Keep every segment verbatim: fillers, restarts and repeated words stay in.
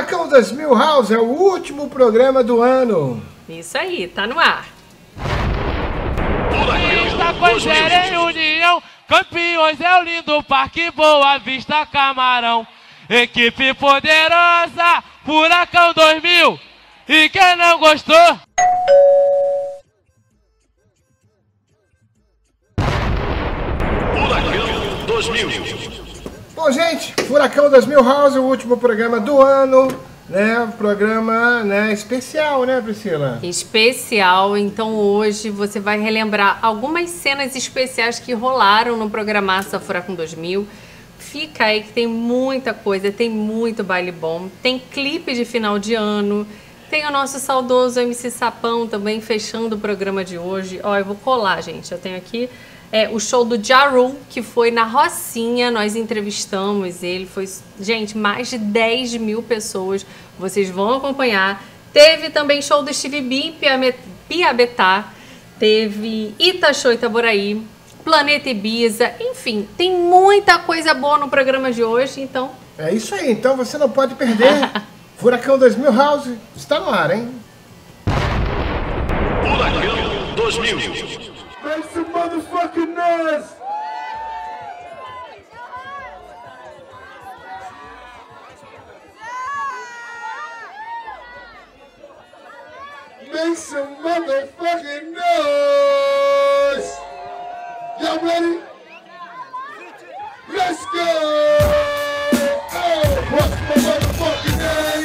Furacão dois mil House é o último programa do ano. Isso aí, tá no ar. Vista Coisera em União, campeões é o lindo Parque Boa Vista Camarão. Equipe poderosa, Furacão dois mil. E quem não gostou? Furacão dois mil. Bom, gente, Furacão dois mil House, o último programa do ano, né? Programa, né, especial, né, Priscila? Especial, então hoje você vai relembrar algumas cenas especiais que rolaram no programaço da Furacão dois mil. Fica aí que tem muita coisa, tem muito baile bom, tem clipe de final de ano, tem o nosso saudoso M C Sapão também fechando o programa de hoje. Ó, eu vou colar, gente, eu tenho aqui é, o show do Ja Rule, que foi na Rocinha, nós entrevistamos ele, foi, gente, mais de dez mil pessoas, vocês vão acompanhar. Teve também show do Steve B em Piabetá, teve Itachoa Itaboraí, Planeta Ibiza, enfim, tem muita coisa boa no programa de hoje, então... É isso aí, então você não pode perder. Furacão dois mil House está no ar, hein? Furacão dois mil. Make some motherfucking noise! Make some motherfucking noise! Y'all ready? Let's go! Oh, what's my motherfucking name?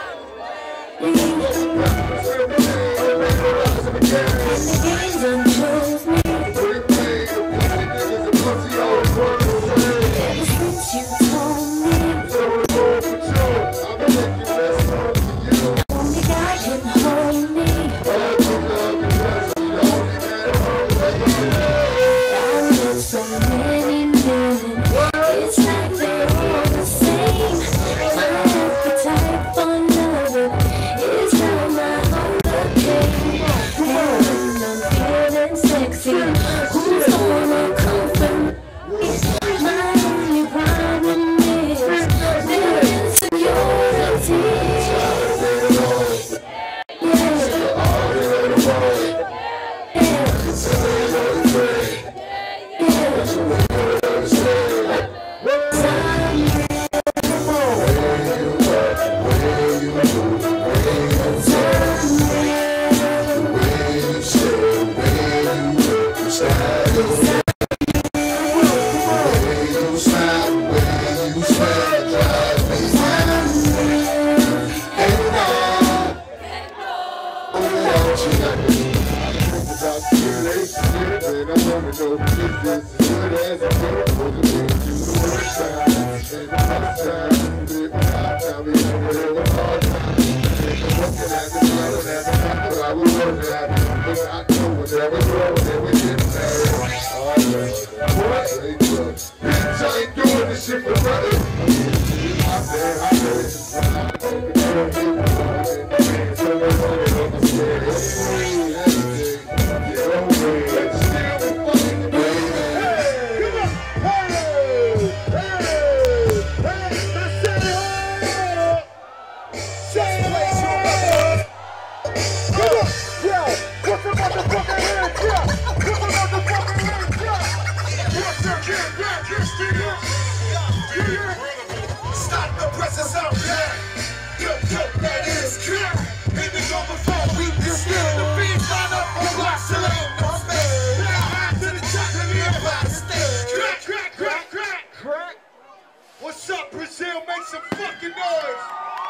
What's up, Brazil? Make some fucking noise!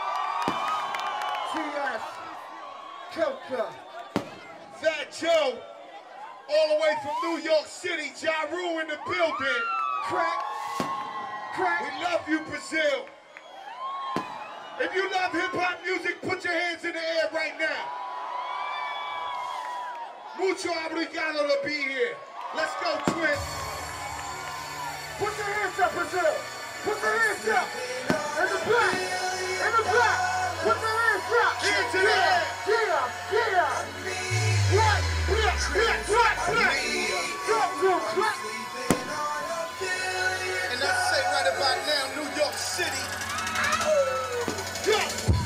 T S, Coca, Fat Joe, all the way from New York City, Ja Rule in the building. Crack, crack. We love you, Brazil. If you love hip-hop music, put your hands in the air right now. Mucho obrigado to be here. Let's go, twin. Put your hands up, Brazil. Put your hands up. In the back. In the back. Put your hands up. Hands in the air. Yeah, yeah. What? What? What? What? What? Drop, drop, drop. And I say right about now, New York City. Yeah.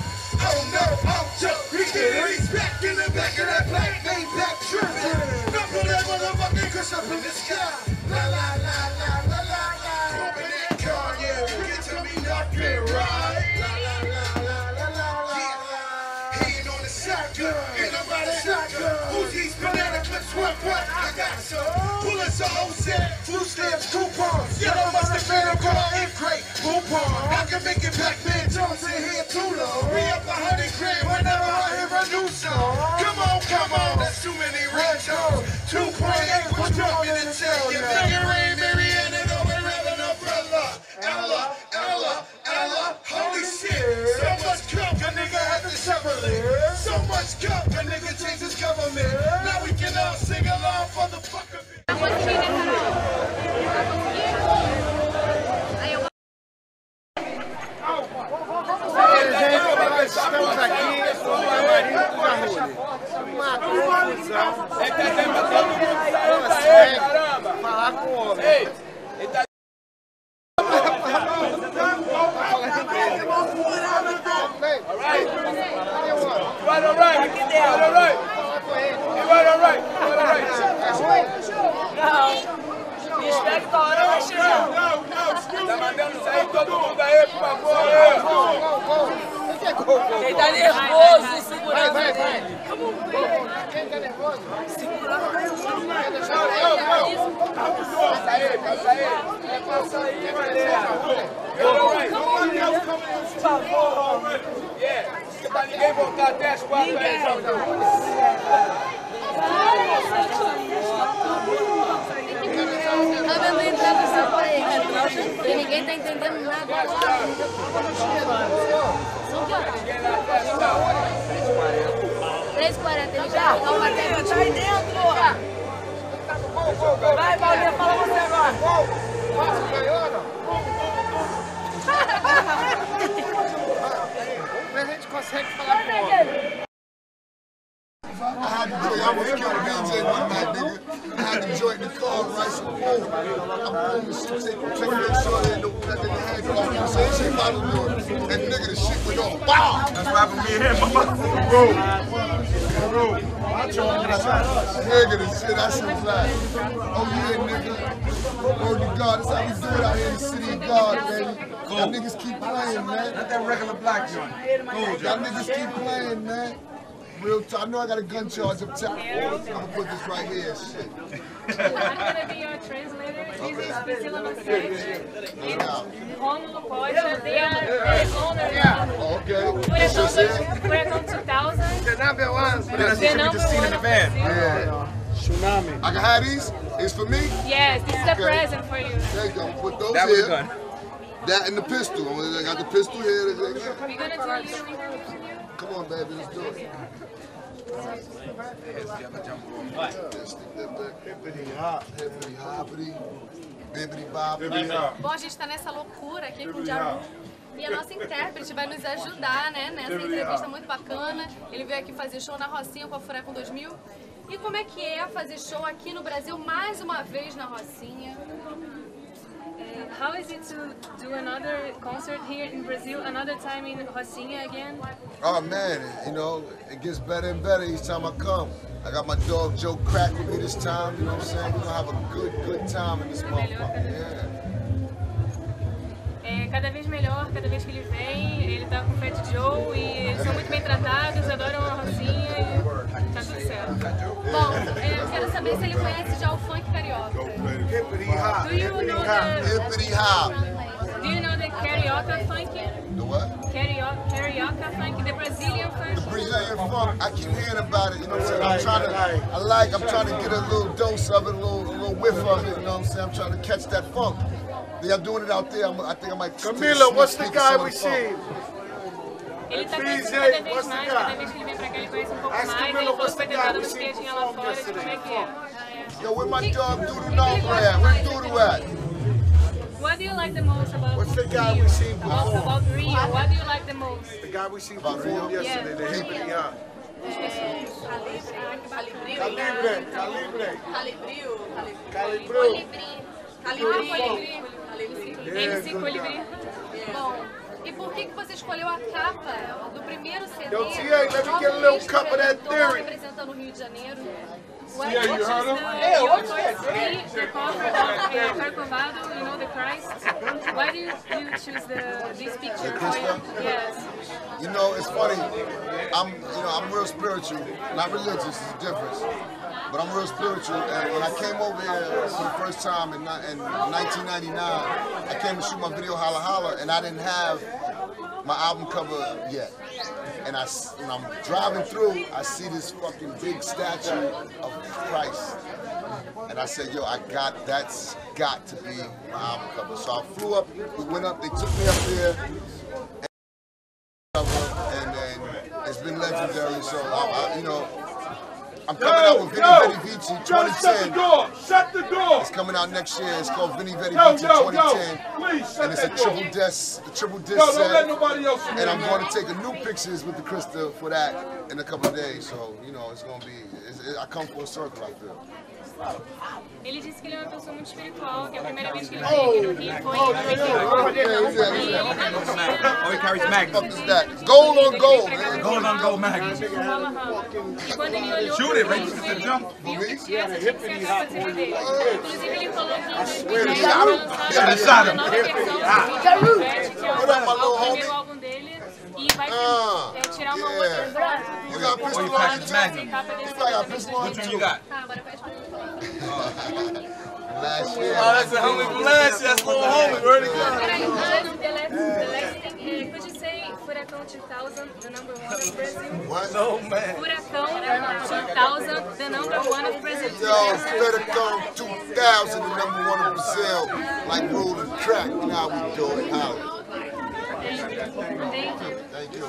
It's a whole set, food stamps, coupons. You know, must have been a car in crate, coupon. I can make it back, man, Jones in here too long. Be up a hundred grand whenever I hear a new song. Come on, come on, that's too many ringtones. two point eight, put you up in the check. You figure Ray, Marianne, and over an umbrella. Ella, Ella, Ella, holy shit. So much coke, a nigga had to shovel it. So much coke, a nigga changed his government. Now we can all sing along for the fuck of it. Nós estamos aqui com o Camarim do Jarulho. Uma confusão. Consegue falar com o homem. Ele tá espero que a hora vai chegar. Tá mandando sair todo mundo aí, por favor. Quem tá nervoso, segurando. Vai, vai, vai. Quem tá nervoso? Segurando. Passa aí, passa aí. Passa aí, mané. Por favor. Yeah. Pra ninguém voltar até as quatro aí. Tá vendo entrando essa parede? E ninguém tá entendendo nada. São que horas? três e quarenta, ele já tá uma terra. Tá aí dentro! Vai, Paulinha, fala você agora! Vamos ver se a gente consegue falar com o homem. I had to do it. I was killing B J one night, nigga. I had to join the car, right? So boom, I'm boom, shit, take, take make sure they know that they had to like you say shit about them doing. And nigga, the shit went off. Wow! That's what happened to me and him, mama. Bro. Bro. Nigga, the shit, I shit was like, oh yeah, nigga. Word to God, that's how we do it out here in the city of God, baby. Y'all niggas keep playing, man. Not that regular black joint. Cool, Y'all niggas keep playing, man. Real time. I know I got a gun charge up top. I'm gonna put this right here and shit. I'm gonna be your translator. This is Priscilla Macedo. Romulo Costa. They are the owners. Okay. Furacão two thousand. The number one. The number one in the van. Yeah. Tsunami. I can have these? It's for me? Yes, this is a present for you. There you go. Put those That was here. gun. That and the pistol. I got the pistol here. We're gonna do you. Come on, baby. Let's do it. Hippity hoppity, bibbity bobbity. Bom, a gente está nessa loucura aqui com o Jaru. E a nossa intérprete vai nos ajudar, né, nessa entrevista muito bacana. Ele veio aqui fazer show na Rocinha com a Furacão dois mil. E como é que é fazer show aqui no Brasil mais uma vez na Rocinha? Uh, how is it to do another concert here in Brazil, another time in Rocinha again? Oh man, you know, it gets better and better each time I come. I got my dog Joe Crack with me this time, you know what I'm saying? We're gonna have a good, good time in this motherfucker, yeah. É cada vez melhor, cada vez que ele vem, ele tá com o Fat Joe e eles são muito bem tratados, adoram a Rocinha e tá tudo certo. Bom, é, eu quero saber se ele conhece já o funk carioca. Hippity hop, Do you know the, hippity hop. do you know the carioca funk? The what? Carioca, carioca funk, the Brazilian funk? Brazilian funk, I keep hearing about it, you know what I'm saying? I'm trying to, I like, I'm trying to get a little dose of it, a little, a little whiff of it, you know what I'm saying? I'm trying to catch that funk. They're doing it out there, I'm, I think I might... Camila, what's the guy we see? Ele tá crescendo cada vez mais, cada vez que ele vem pra cá ele conhece um pouco mais, ele falou que foi tentado uma piadinha lá fora, de como é que é. Yo, where my dog Doodoo Number at? Where's Doodoo at? What do you like the most about What's the guy Rio? we seen About, before? about Rio, what do you like the most? The guy we seen before yesterday, the hippity hop. Calibrio. Calibre, calibre. Calibrio. Calibro. Calibrio. M C Colibri. Bom, e por que que você escolheu a capa do primeiro C D? Yo, T A, let me get a little cup of that theory. Representando o Rio de Janeiro. What Yeah, you is heard him? the, yeah, your choice, the cover of uh, Corcovado, you know, the Christ. Why do you, you choose the, this picture for your, yes. You know, it's funny. I'm, you know, I'm real spiritual, not religious. It's a difference. but I'm real spiritual. And when I came over here for the first time in, in nineteen ninety-nine, I came to shoot my video Holla Holla, and I didn't have my album cover yet. And I, when I'm driving through, I see this fucking big statue of Christ. And I said, yo, I got, that's got to be my album cover. So I flew up, we went up, they took me up there, and, and then it's been legendary. So, I, I, you know, I'm coming yo, out with Vinny yo, Vetti Vici twenty ten. Shut the door, shut the door. It's coming out next year. It's called Vinny Vetti Yo, Vici yo, twenty ten. yo, please, shut and it's a that triple door. disc, a triple disc Yo, set. don't let nobody else in And here, I'm man. going to take a new pictures with the Krista for that in a couple of days. So, you know, it's going to be, it's, it, I come full circle, I feel. Ele disse que ele é uma pessoa muito espiritual, que a primeira vez que ele veio aqui no Rio foi em Oh, he carries Magnum. What the fuck is that? Gold on gold, man. Gold on gold Magnum. E quando ele olhou Shoot it, right? Just jump. viu que tinha essa tinha que ser a parceria dele. Inclusive ele falou que em dois mil e dez Shot him. lançaram Shot uma him. nova versão do Vete, que é o primeiro álbum dele, e vai é, tirar uma outra. You got Oh, pistol you on packed you the too? Magnum. You got pistol on you Which one too? you got? Ah, agora pede pra ele. Last year. Oh, that's a homie from last year. That's a little homie. Where'd he go? Peraí, the last, the last, the last thing, uh, could you say Furacão two thousand, the number one of Brazil? What? No, man. Furacão two thousand, the number one of Brazil. Yo, Furacão two thousand, the number one in Brazil. Like rolling track, you know how we do it. How? Thank you.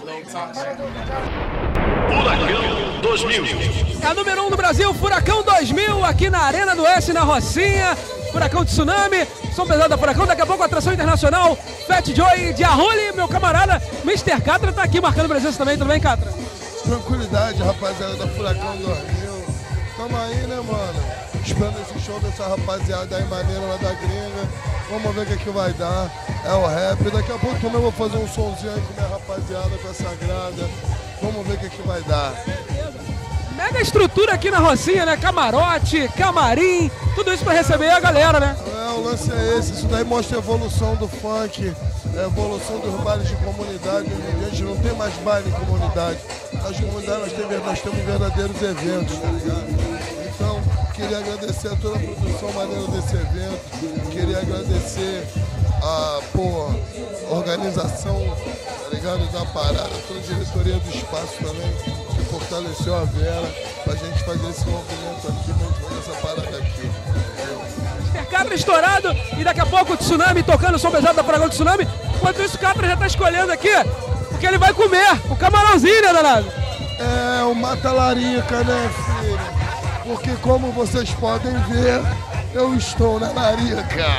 Furacão dois mil. A número um do Brasil, Furacão dois mil, aqui na Arena do Oeste, na Rocinha. Furacão Tsunami, som pesado da Furacão. Daqui a pouco, atração internacional, Fat Joey de Arruli, meu camarada mister Catra tá aqui marcando presença também. Tudo bem, Catra? Tranquilidade, rapaziada da Furacão dois mil. Tamo aí, né, mano? Esperando esse show dessa rapaziada aí maneira lá da gringa. Vamos ver o que, é que vai dar. É o rap. Daqui a pouco também eu vou fazer um somzinho aí com minha rapaziada, com a Sagrada. Vamos ver o que, é que vai dar. Mega estrutura aqui na Rocinha, né? Camarote, camarim, tudo isso pra receber a galera, né? É, o lance é esse. Isso daí mostra a evolução do funk, a evolução dos bailes de comunidade. A gente não tem mais baile em comunidade. Nas comunidades nós temos, nós temos verdadeiros eventos, tá ligado? Então, queria agradecer a toda a produção maneira desse evento. Queria agradecer a, pô, organização, tá ligado, da parada, toda a diretoria do espaço também, que fortaleceu a Vera pra gente fazer esse movimento aqui, pra gente fazer essa parada aqui. mister Catra estourado e daqui a pouco o Tsunami tocando o som pesado da Furacão Tsunami. Enquanto isso, o Catra já tá escolhendo aqui porque ele vai comer o camarãozinho, né, danado? É, o mata-larica, né, filho? Porque como vocês podem ver, eu estou na larica.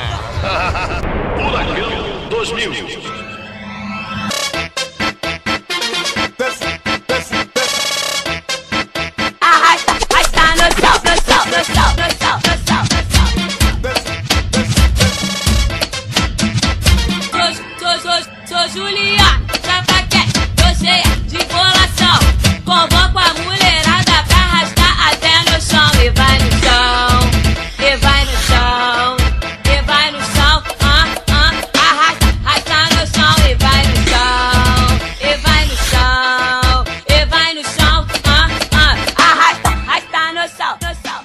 Furacão dois mil. Arrasta, arrasta no sol, no sol, no sol, no sol, no sol, no sol. Sou, sou, sou, sou Julia, chapa quente, tô cheia de bolação. Convoco a mulherada pra arrastar até no chão. E vai no chão, e vai no chão, e vai no chão. Ah, ah, arrasta, arrasta no chão. E vai no chão, e vai no chão, e vai no chão. Ah, ah, arrasta, arrasta no chão, no chão,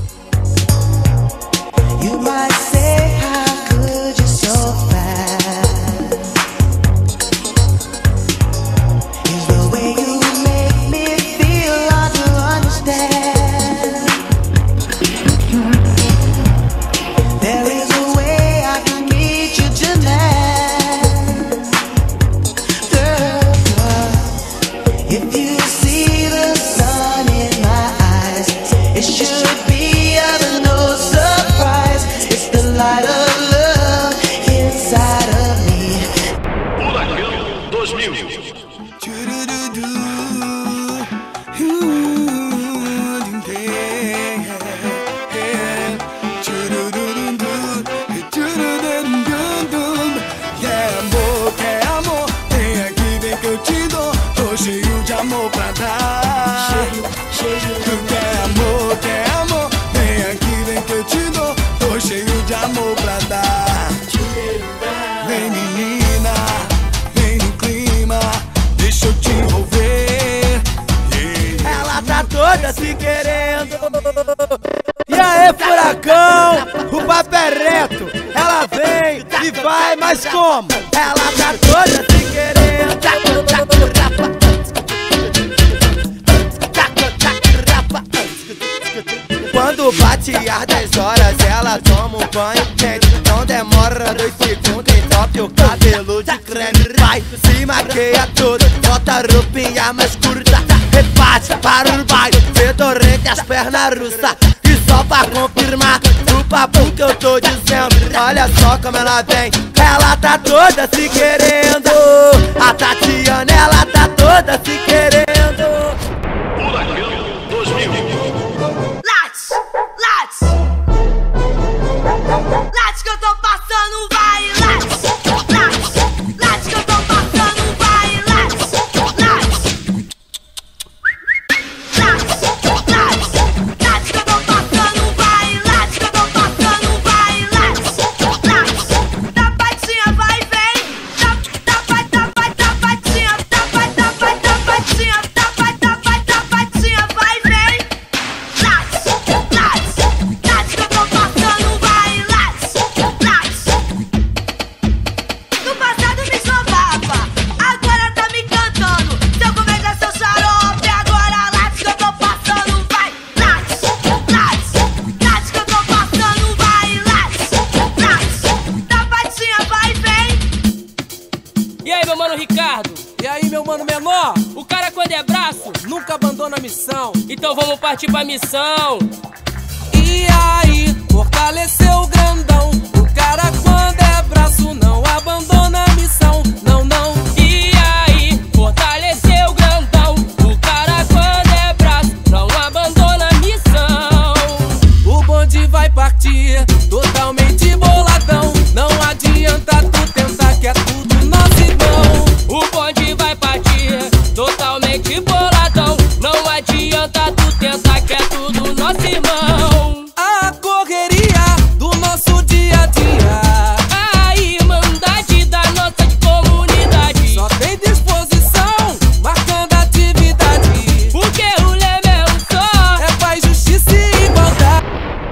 no chão. You might say, how could you so fast? Is the way you make me feel hard to understand. There is a way I can meet you tonight. Girl, girl, if you see the sun in my eyes, it should be of no surprise. It's the light of love inside of me. Furacão dois mil. Yeah, amor, quer amor? Vem aqui, vem que eu te dou. Tô cheio de amor pra dar. Cheio, cheio. Tu quer amor, quer amor? Vem aqui, vem que eu te dou. Tô cheio de amor pra dar. Vem menina, vem no clima, deixa eu te envolver. Vai, mas como? Ela tá toda se querendo. Quando bate às dez horas, ela toma um banho quente. Não demora dois segundos, entope o cabelo de creme. Vai, se maqueia todo, bota a roupinha mais curta. Reparte para o baile, fedorenta as pernas russas. E só pra confirmar o papo que eu tô dizendo, olha só como ela vem. Ela tá toda se querendo. A Tatiana, ela tá toda se querendo. Furacão dois mil. Late, late. Late que eu tô passando, vai, late. Late, late que eu tô passando, vai, late. Late. Late, late. Late que eu tô passando, vai, late que eu tô passando, vai, late. Late. Tapadinha, vai, vem. Tapa, tapa, tapa, tapadinha. Tapa, tapa, tapadinha. Tapa, tapa, tapadinha, vai, vem. Late, late. Late que eu tô passando, vai, late. Late. No passado me esnobava, agora tá me cantando. Seu comédia, seu xarope, agora late que eu tô passando, vai. Late, late. Late que eu tô passando, vai, late. Late. Tapadinha, vai, vem. E aí, meu mano Ricardo? E aí, meu mano Menor? O cara quando é braço, nunca abandona a missão. Então vamos partir pra missão. E aí, fortaleceu o grandão. O cara quando é braço, não abandona a missão. Não, não. E aí, fortaleceu o grandão. O cara quando é braço, não abandona a missão. O bonde vai partir, totalmente boladão. Não adianta tu tentar que é tudo nosso irmão. O bonde vai partir, totalmente boladão. Não adianta tu tentar que é tudo nosso irmão. A correria do nosso dia a dia, a irmandade da nossa comunidade. Só tem disposição, marcando atividade. Porque o lema é um só, é paz, justiça e igualdade.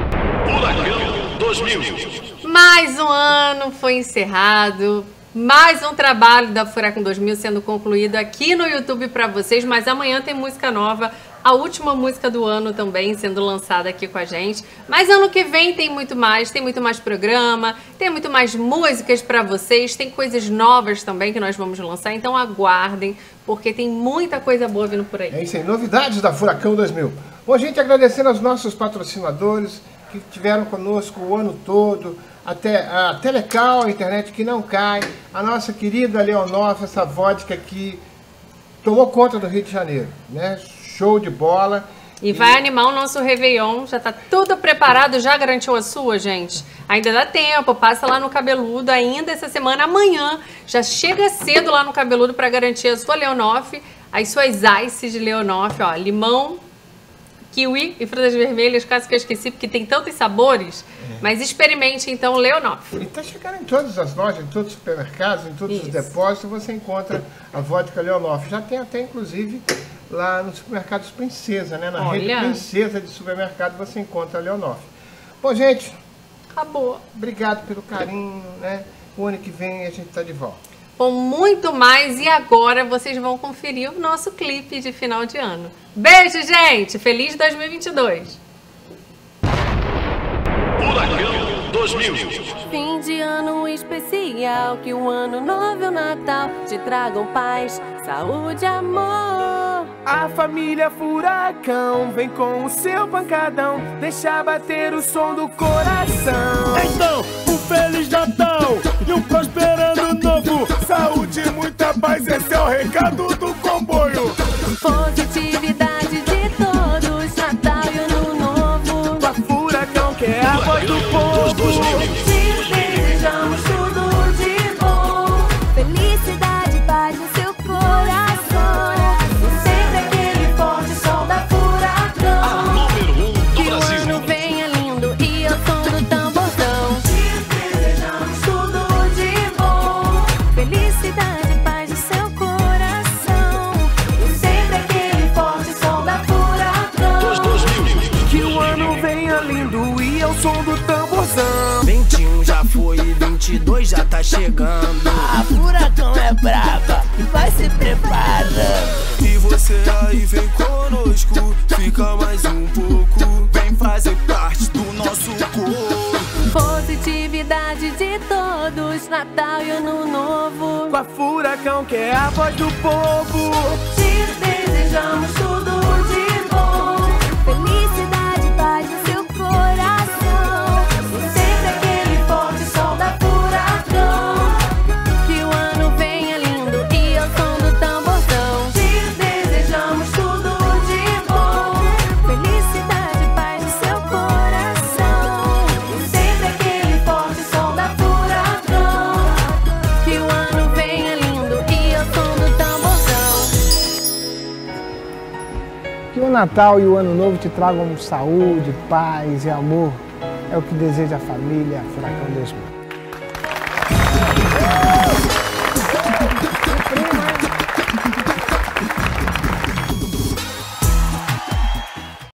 Furacão dois mil. Mais um ano foi encerrado, mais um trabalho da Furacão dois mil sendo concluído aqui no YouTube para vocês, mas amanhã tem música nova, a última música do ano também sendo lançada aqui com a gente. Mas ano que vem tem muito mais, tem muito mais programa, tem muito mais músicas para vocês, tem coisas novas também que nós vamos lançar, então aguardem, porque tem muita coisa boa vindo por aí. É isso aí, novidades da Furacão dois mil. Bom, gente, agradecendo aos nossos patrocinadores que estiveram conosco o ano todo, até a Telecal, a internet que não cai, a nossa querida Leonoff, essa vodka que tomou conta do Rio de Janeiro, né? Show de bola. E vai animar o nosso Réveillon, já tá tudo preparado, já garantiu a sua, gente? Ainda dá tempo, passa lá no Cabeludo, ainda essa semana, amanhã, já chega cedo lá no Cabeludo para garantir a sua Leonoff, as suas ices de Leonoff, ó, limão, kiwi e frutas vermelhas, caso que eu esqueci, porque tem tantos sabores, é. Mas experimente então o Leonoff. E tá chegando em todas as lojas, em todos os supermercados, em todos Isso. os depósitos, você encontra a vodka Leonoff. Já tem até, inclusive, lá nos supermercados Princesa, né? Na Olha. rede Princesa de supermercado você encontra a Leonoff. Bom, gente, acabou. Obrigado pelo carinho, né? O ano que vem a gente tá de volta. Com muito mais, e agora vocês vão conferir o nosso clipe de final de ano. Beijo, gente! Feliz dois mil e vinte e dois! Furacão dois mil. Fim de ano especial, que o ano novo e o Natal te tragam paz, saúde e amor. A família Furacão vem com o seu pancadão, deixa bater o som do coração. Então, um Feliz Natal e um prosperando novo, saúde e muita paz, esse é o recado do comboio. Positividade de todos, Natal e Ano Novo. Com a Furacão que é a voz do povo. Te desejamos tudo de bom, felicidade, paz no seu coração. Sempre aquele forte som da Furacão. Que o ano venha lindo e ao som do tamborzão. Te desejamos tudo de bom, felicidade, paz no seu coração. Sempre aquele forte som da Furacão. Que o ano venha lindo e ao som do tamborzão. vinte e um já foi, vinte vinte e dois já tá chegando. A Furacão é brava e vai se preparando. E você aí vem conosco, fica mais um pouco. Vem fazer parte do nosso corpo. Positividade de todos, Natal e Ano Novo. Com a Furacão que é a voz do povo. Te desejamos tudo de bom. Felicidade, paz no seu coração. E sempre aquele forte som da Furacão. Que o ano venha lindo e ao som do tamborzão. Te desejamos tudo de bom. Felicidade, paz no seu coração. E sempre aquele forte som da Furacão. Que o ano venha lindo e ao som do tamborzão. Que o Natal e o Ano Novo te tragam saúde, paz e amor. É o que deseja a família Furacão dois mil.